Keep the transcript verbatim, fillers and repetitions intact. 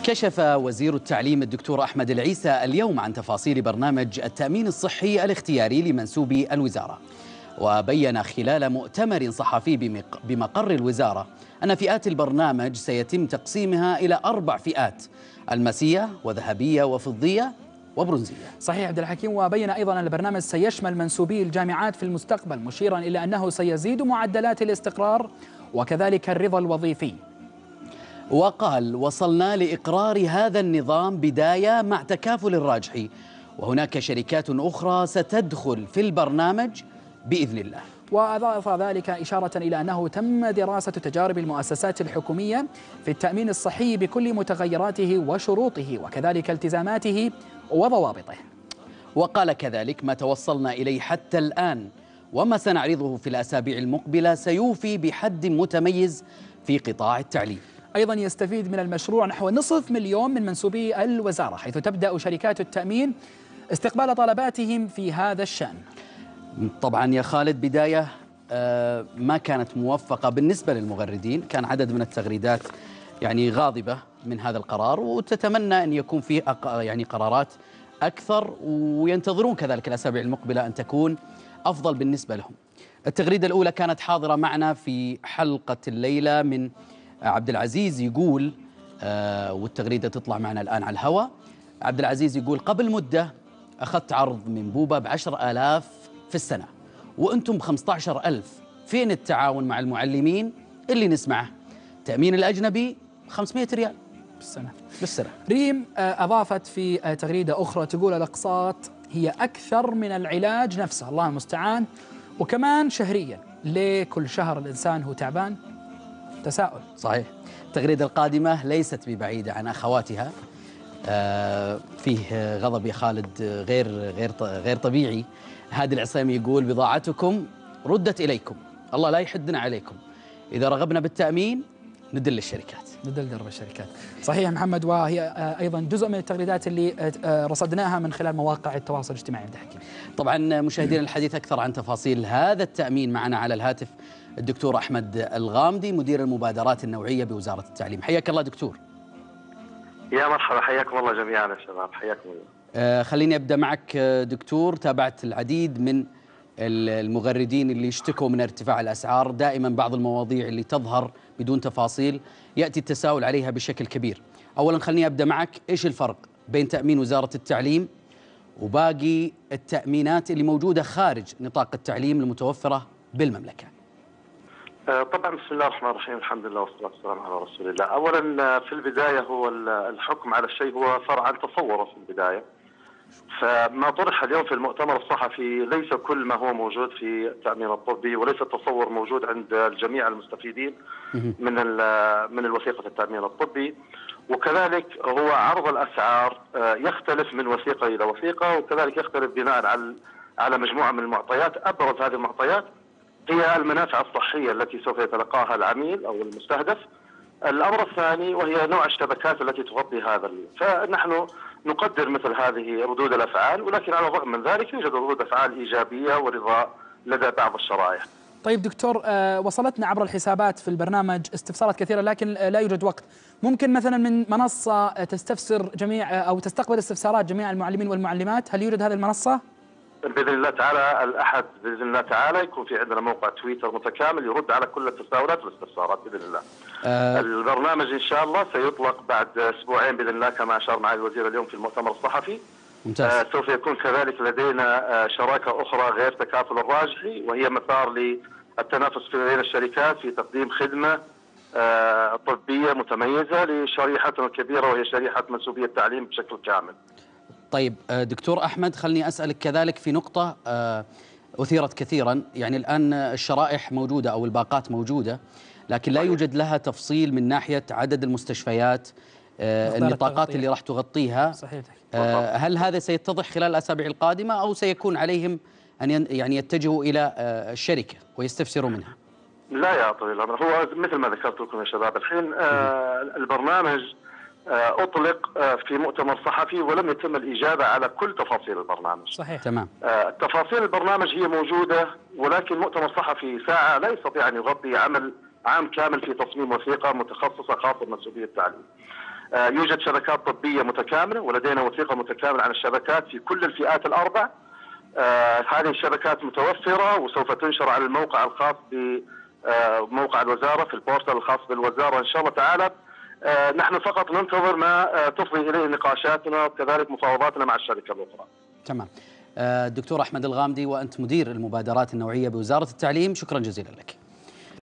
كشف وزير التعليم الدكتور أحمد العيسى اليوم عن تفاصيل برنامج التأمين الصحي الاختياري لمنسوبي الوزارة، وبين خلال مؤتمر صحفي بمقر الوزارة أن فئات البرنامج سيتم تقسيمها إلى أربع فئات: الماسية وذهبية وفضية وبرونزية. صحيح عبد الحكيم. وبين أيضا أن البرنامج سيشمل منسوبي الجامعات في المستقبل، مشيرا إلى أنه سيزيد معدلات الاستقرار وكذلك الرضا الوظيفي. وقال: وصلنا لإقرار هذا النظام بداية مع تكافل الراجحي، وهناك شركات أخرى ستدخل في البرنامج بإذن الله. وأضاف ذلك إشارة إلى أنه تم دراسة تجارب المؤسسات الحكومية في التأمين الصحي بكل متغيراته وشروطه وكذلك التزاماته وضوابطه. وقال كذلك: ما توصلنا إليه حتى الآن وما سنعرضه في الأسابيع المقبلة سيوفي بحد متميز في قطاع التعليم. أيضا يستفيد من المشروع نحو نصف مليون من منسوبي الوزارة، حيث تبدأ شركات التأمين استقبال طلباتهم في هذا الشأن. طبعا يا خالد، بداية ما كانت موفقة بالنسبة للمغردين، كان عدد من التغريدات يعني غاضبة من هذا القرار، وتتمنى أن يكون فيه يعني قرارات أكثر، وينتظرون كذلك الأسابيع المقبلة أن تكون أفضل بالنسبة لهم. التغريدة الأولى كانت حاضرة معنا في حلقة الليلة من عبد العزيز، يقول آه والتغريدة تطلع معنا الآن على الهواء. عبد العزيز يقول: قبل مدة أخذت عرض من بوبا بعشر آلاف في السنة وأنتم بخمسة عشر ألف، فين التعاون مع المعلمين اللي نسمعه؟ تأمين الأجنبي خمسمائة ريال بالسنة بالسنة. ريم أضافت في تغريدة أخرى تقول: الأقساط هي أكثر من العلاج نفسه، الله المستعان، وكمان شهريا. ليه كل شهر الإنسان هو تعبان؟ تساؤل. صحيح. التغريدة القادمة ليست ببعيدة عن أخواتها. آه فيه غضب يا خالد غير غير غير طبيعي. هادي العصيمي يقول: بضاعتكم ردت إليكم، الله لا يحدنا عليكم، إذا رغبنا بالتأمين ندل الشركات ندل درب الشركات. صحيح محمد. وهي أيضا جزء من التغريدات اللي رصدناها من خلال مواقع التواصل الاجتماعي عبد الحكيم. طبعا مشاهدينا، الحديث أكثر عن تفاصيل هذا التأمين معنا على الهاتف الدكتور أحمد الغامدي، مدير المبادرات النوعية بوزارة التعليم. حياك الله دكتور. يا مرحبا، حياكم الله جميعا يا شباب، حياكم الله. آه خليني أبدأ معك دكتور. تابعت العديد من المغردين اللي يشتكوا من ارتفاع الأسعار، دائما بعض المواضيع اللي تظهر بدون تفاصيل يأتي التساؤل عليها بشكل كبير. أولا خليني أبدأ معك، إيش الفرق بين تأمين وزارة التعليم وباقي التأمينات اللي موجودة خارج نطاق التعليم المتوفرة بالمملكة؟ طبعا بسم الله الرحمن الرحيم، الحمد لله والصلاة والسلام على رسول الله. أولا في البداية هو الحكم على الشيء هو فرع عن تصوره في البداية، فما طرح اليوم في المؤتمر الصحفي ليس كل ما هو موجود في التأمين الطبي، وليس التصور موجود عند الجميع المستفيدين من من الوثيقة التأمين الطبي. وكذلك هو عرض الأسعار يختلف من وثيقة إلى وثيقة، وكذلك يختلف بناء على على مجموعة من المعطيات. أبرز هذه المعطيات هي المنافع الصحية التي سوف يتلقاها العميل أو المستهدف. الأمر الثاني وهي نوع الشبكات التي تغطي هذا. فنحن نقدر مثل هذه ردود الأفعال، ولكن على الرغم من ذلك يوجد ردود أفعال إيجابية ورضا لدى بعض الشرائح. طيب دكتور، وصلتنا عبر الحسابات في البرنامج استفسارات كثيرة، لكن لا يوجد وقت. ممكن مثلا من منصة تستفسر جميع أو تستقبل استفسارات جميع المعلمين والمعلمات؟ هل يوجد هذه المنصة؟ بإذن الله تعالى الأحد بإذن الله تعالى يكون في عندنا موقع تويتر متكامل يرد على كل التساؤلات والاستفسارات بإذن الله. أه البرنامج إن شاء الله سيطلق بعد أسبوعين بإذن الله كما أشار معالي الوزير اليوم في المؤتمر الصحفي. ممتاز. أه سوف يكون كذلك لدينا أه شراكة أخرى غير تكافل الراجحي، وهي مسار للتنافس بين الشركات في تقديم خدمة أه طبية متميزة لشريحتنا الكبيرة وهي شريحة منسوبية التعليم بشكل كامل. طيب دكتور أحمد، خلني أسألك كذلك في نقطة أثيرت كثيرا. يعني الآن الشرائح موجودة أو الباقات موجودة، لكن لا يوجد لها تفصيل من ناحية عدد المستشفيات، النطاقات اللي راح تغطيها. صحيح. هل هذا سيتضح خلال الأسابيع القادمة أو سيكون عليهم أن يعني يتجهوا إلى الشركة ويستفسروا منها؟ لا يا طويل العمر، هو مثل ما ذكرت لكم يا شباب الحين البرنامج أطلق في مؤتمر صحفي ولم يتم الإجابة على كل تفاصيل البرنامج. صحيح. تمام. تفاصيل البرنامج هي موجودة، ولكن مؤتمر صحفي ساعة لا يستطيع أن يغطي عمل عام كامل في تصميم وثيقة متخصصة خاصة بمنسوبية التعليم. يوجد شبكات طبية متكاملة، ولدينا وثيقة متكاملة عن الشبكات في كل الفئات الأربع. هذه الشبكات متوفرة وسوف تنشر على الموقع الخاص بموقع الوزارة في البورتال الخاص بالوزارة إن شاء الله تعالى. نحن فقط ننتظر ما تفضي إليه نقاشاتنا وكذلك مفاوضاتنا مع الشركة الأخرى. تمام. الدكتور أحمد الغامدي، وأنت مدير المبادرات النوعية بوزارة التعليم، شكرا جزيلا لك.